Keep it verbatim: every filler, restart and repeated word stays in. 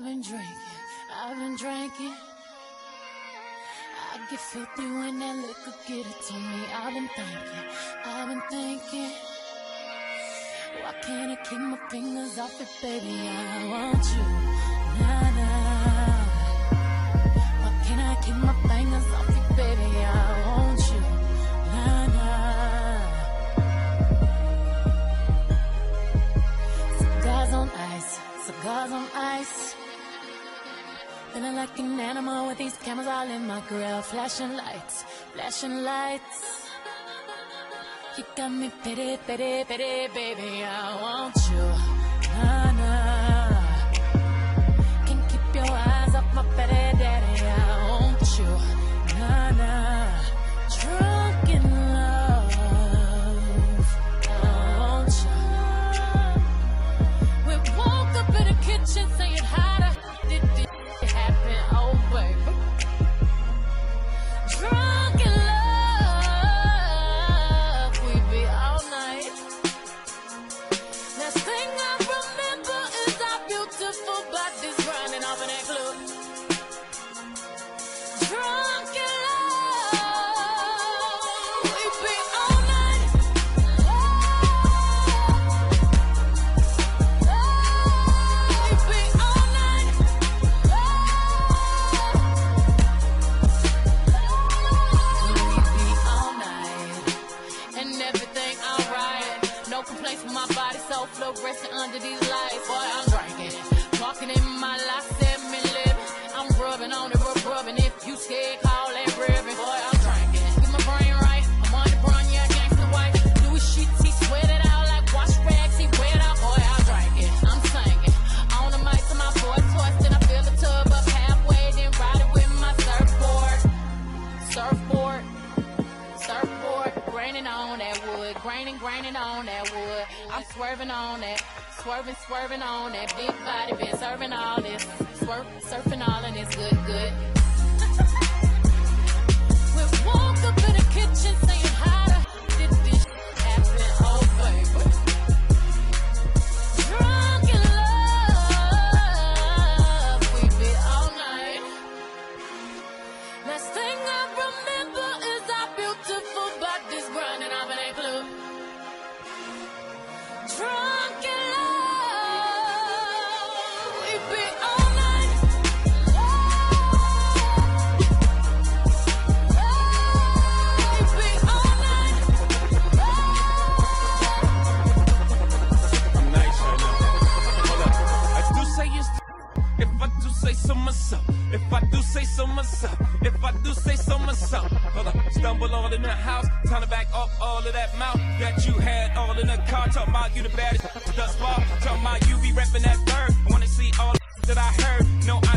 I've been drinking, I've been drinking. I get filthy when that liquor get it to me. I've been thinking, I've been thinking. Why can't I keep my fingers off it, baby? I want you, nah, nah. Why can't I keep my fingers off it, baby? I want you, nah, nah. Cigars on ice, cigars on ice. Feeling like an animal with these cameras all in my grill. Flashing lights, flashing lights. You got me pity, pity, pity, baby, I want you, nah, nah. Can't keep your eyes off my pity, daddy, I want you, nah, nah. Drunk in love, I want you. We woke up in the kitchen saying how the did this happen, oh baby. Drunk in love. Resting under these lights, boy, I'm drinking. Walking in my life, seven living. I'm rubbing on it, rub rubbing. If you scared, call that ribbon. Boy, I'm drinking. Get my brain right. I'm on the brown, yeah, gangsta white. Louis sheets, he sweat it out like wash rags. He wet out, boy, I'm drinking. I'm singing. On the mic to my voice twisting. I fill the tub up halfway, then ride it with my surfboard. Surfboard. Surfboard. Graining on that wood. Graining, graining on that wood. I'm swerving on that, swerving, swerving on that big body, been serving all this, swerve, surfing all and it's good, good. We woke up in the kitchen saying how the did this happen, oh baby. Drunk in love, we be all night. Last thing I remember is our beautiful bodies grinding up in a club. Drunk in love, we be all night. We be all night. I'm nice right now. Hold up. I do say it's if I do say so myself. If I do say so myself. If I do say so myself. Hold up. Stumble all in the house. Time to back up all of that mouth that you had all in the car. Talking about you the baddest thus far. Talking about you be repping that bird. I wanna see all that I heard. No, I